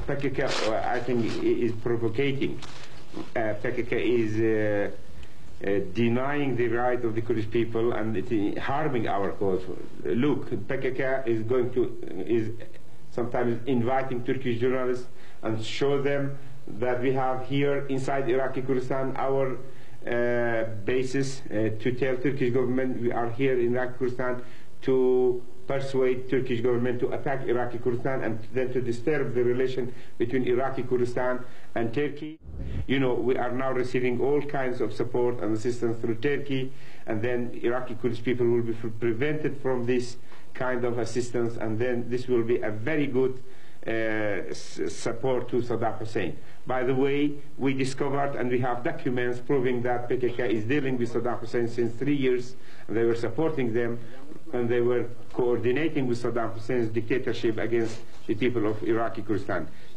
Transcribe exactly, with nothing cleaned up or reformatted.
P K K, I think, is provocating. Uh, P K K is uh, uh, denying the right of the Kurdish people, and it is harming our cause. Look, P K K is going to is sometimes inviting Turkish journalists and show them that we have here inside Iraqi Kurdistan our uh, basis uh, to tell Turkish government we are here in Iraqi Kurdistan to persuade Turkish government to attack Iraqi Kurdistan and then to disturb the relation between Iraqi Kurdistan and Turkey. You know, we are now receiving all kinds of support and assistance through Turkey, and then Iraqi Kurdish people will be prevented from this kind of assistance, and then this will be a very good uh, support to Saddam Hussein. By the way, we discovered and we have documents proving that P K K is dealing with Saddam Hussein since three years, and they were supporting them, and they were coordinating with Saddam Hussein's dictatorship against the people of Iraqi Kurdistan.